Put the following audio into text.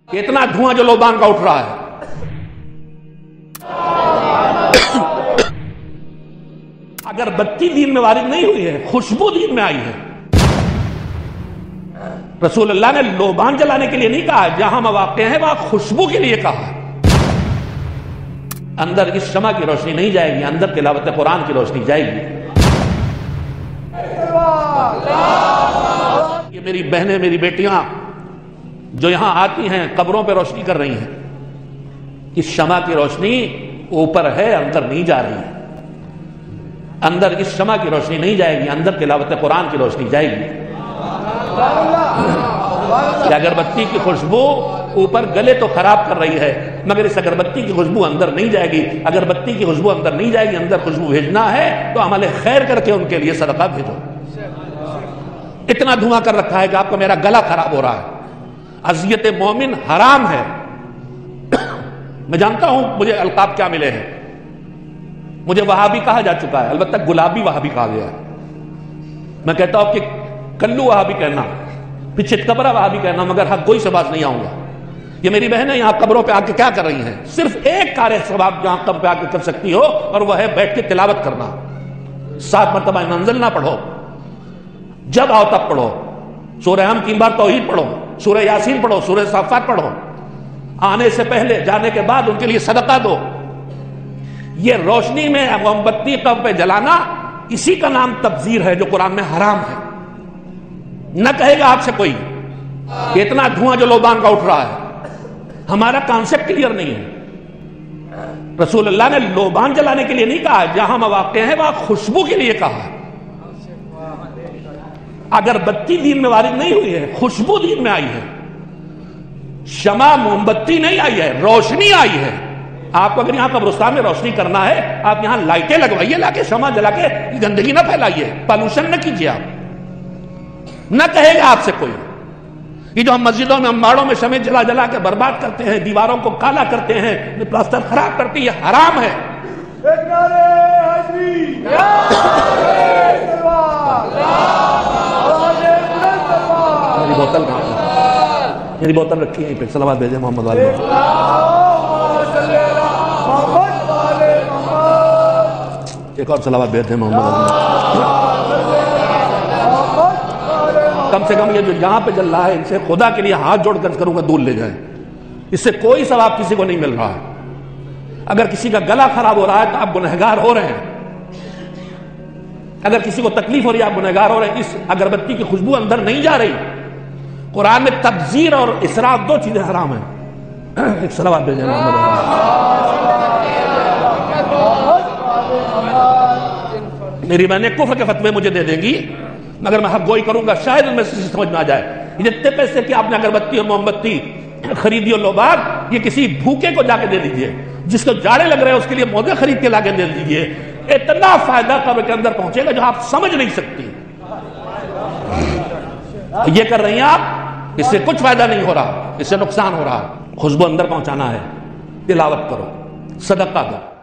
اتنا دھواں جو لوبان کا اٹھ رہا ہے، اگر بتی دین میں وارد نہیں ہوئی ہے، خوشبو دین میں آئی ہے۔ رسول اللہ نے لوبان جلانے کے لیے نہیں کہا، جہاں مواقع ہیں وہاں خوشبو کے لیے کہا۔ اندر اس شمع کی روشنی نہیں جائے گی، اندر تلاوت قرآن کی روشنی جائے گی۔ یہ میری بہنیں، میری بیٹیاں جو یہاں آتی ہیں قبروں پہ روشنی کر رہی ہیں، اس شمع کی روشنی اوپر ہے، اندر نہیں جا رہی ہے۔ اندر اس شمع کی روشنی نہیں جائے گی، اندر تلاوت قرآن کی روشنی جائے گی۔ کہ اگربتی کی خوشبو اوپر گلے تو خراب کر رہی ہے، مگر اس اگربتی کی خوشبو اندر نہیں جائے گی۔ اگربتی کی خوشبو اندر نہیں جائے گی، اندر خوشبو بھیجنا ہے تو عمل خیر کر کے ان کے لیے صدقہ بھیجو۔ اتنا دھواں کر رکھا ہے کہ آپ کا میرا گلا خراب ہو رہا ہے۔ اذیت مومن حرام ہے۔ میں جانتا ہوں مجھے القاب کیا ملے ہیں، مجھے وہابی کہا جا چکا ہے، البتہ گلابی وہابی کہا گیا ہے۔ میں کہتا ہوں کہ کلو وہابی کہنا، پھر چتکبرا وہابی کہنا، مگر حق گوئی سے باز نہیں آؤں گا۔ یہ میری بہنیں یہاں قبروں پہ آ کے کیا کر رہی ہیں؟ صرف ایک کار ثواب جہاں قبر پہ آ کے کر سکتی ہو، اور وہ ہے بیٹھ کے تلاوت کرنا۔ 7 مرتبہ منزل نہ پڑھو، جب آؤ تب پڑھو۔ سورہ ہم 3 بار توحید پڑھو، سورہ یاسین پڑھو، سورہ صافات پڑھو۔ آنے سے پہلے، جانے کے بعد ان کے لیے صدقہ دو۔ یہ روشنی میں موم بتی قبر پہ جلانا، اسی کا نام تبذیر ہے جو قرآن میں حرام ہے۔ نہ کہے گا آپ سے کوئی کہ اتنا دھواں جو لوبان کا اٹھ رہا ہے، ہمارا کانسیپٹ کلیئر نہیں ہے۔ رسول اللہ نے لوبان جلانے کے لیے نہیں کہا، جہاں مواقع ہیں وہاں خوشبو کے لیے کہا۔ اگر بتی دین میں وارد نہیں ہوئی ہے، خوشبو دین میں آئی ہے۔ شمع موم بتی نہیں آئی ہے، روشنی آئی ہے۔ آپ کو اگر یہاں قبرستان میں روشنی کرنا ہے، آپ یہاں لائٹیں لگوائیے، لا کے شمع جلا کے گندگی نہ پھیلائیے، پالوشن نہ کیجیے۔ آپ نہ کہے گا آپ سے کوئی یہ جو ہم مسجدوں میں، امباڑوں میں شمع جلا جلا کے برباد کرتے ہیں، دیواروں کو کالا کرتے ہیں، پلاسٹر خراب کرتے ہیں، یہ حرام ہے۔ میری بوتل کہاں ہے؟ میری بوتل رکھی ہے یہیں پہ، صلوات بھیجیں محمد والے۔ ایک اور صلوات بھیجیں محمد والے۔ کم سے کم یہ جو یہاں پہ جل رہا ہے، ان سے خدا کے لیے ہاتھ جوڑ کر کروں گا دور لے جائیں۔ اس سے کوئی ثواب کسی کو نہیں مل رہا ہے۔ اگر کسی کا گلا خراب ہو رہا ہے تو آپ گنہگار ہو رہے ہیں۔ اگر کسی کو تکلیف ہو رہی ہے، آپ گنہگار ہو رہے ہیں۔ اس اگربتی کی خوشبو اندر نہیں جا رہی۔ قرآن میں تبذیر اور اسراف 2 چیزیں حرام ہیں۔ ایک صلوات بھیجیں محمد والے۔ میری بہنیں کفر کے فتوے مجھے دے دیں گی، مگر میں حق گوئی کروں گا، شاید ان میں سے سمجھ میں آ جائے۔ جتنے پیسے کہ آپ نے اگربتی اور موم بتی خریدی اور لوبان، یہ کسی بھوکے کو جا کے دے دیجئے، جس کو جاڑے لگ رہے ہیں اس کے لیے موزے خرید کے لا کے دے دیجئے۔ اتنا فائدہ قبر کے اندر پہنچے گا جو آپ سمجھ نہیں سکتی۔ یہ کر رہی ہیں آپ، اس سے کچھ فائدہ نہیں ہو رہا، اس سے نقصان ہو رہا۔ خوشبو اندر پہنچانا ہے، تلاوت کرو، صدقہ دو۔